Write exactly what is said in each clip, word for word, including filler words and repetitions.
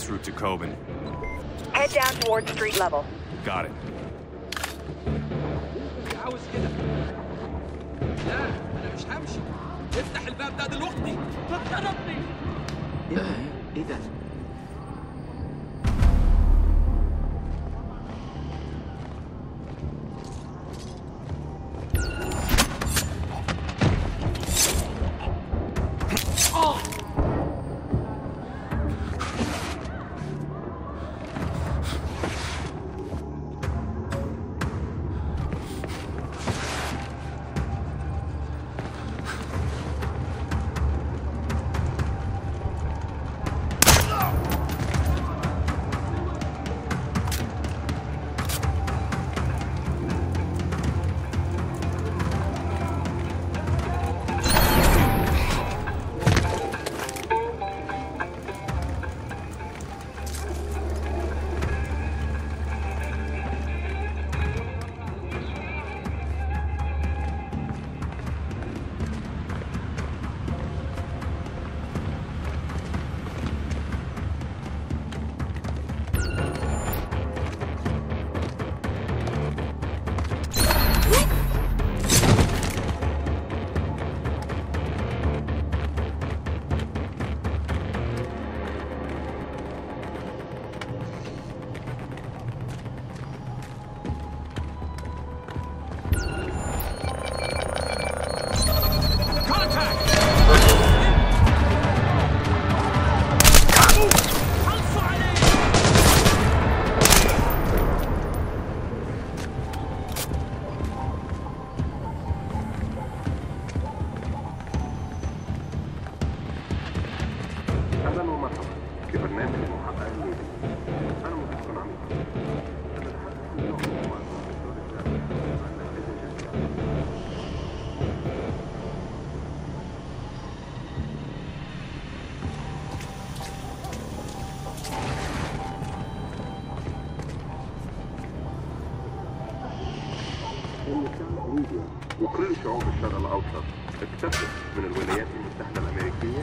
route to Coben. Head down towards street level. Got it. عاوز كده. لا أنا مش همشي. افتح الباب ده دلوقتي. ضربني. إيه إيه ده؟ وكل شعوب الشرق الأوسط اكتسبت من الولايات المتحدة الأمريكية.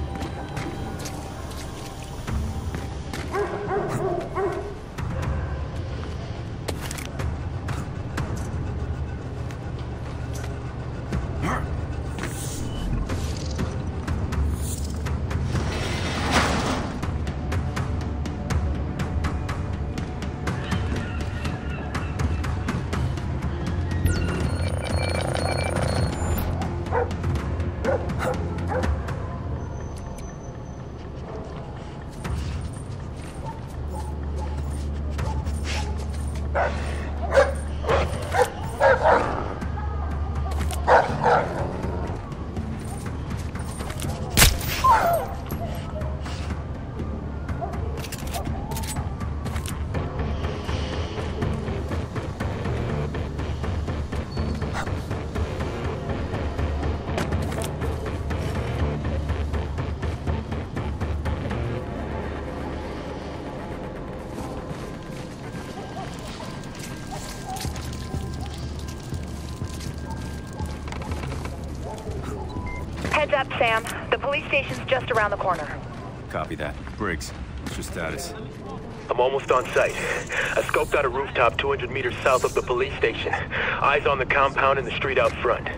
Heads up, Sam. The police station's just around the corner. Copy that. Briggs, what's your status? I'm almost on site. I scoped out a rooftop two hundred meters south of the police station. Eyes on the compound and the street out front.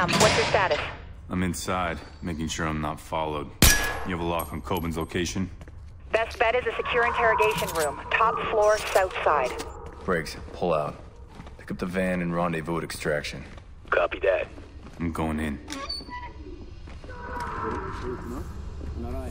What's your status? I'm inside, making sure I'm not followed. You have a lock on Coben's location? Best bet is a secure interrogation room. Top floor, south side. Briggs, pull out. Pick up the van and rendezvous at extraction. Copy that. I'm going in.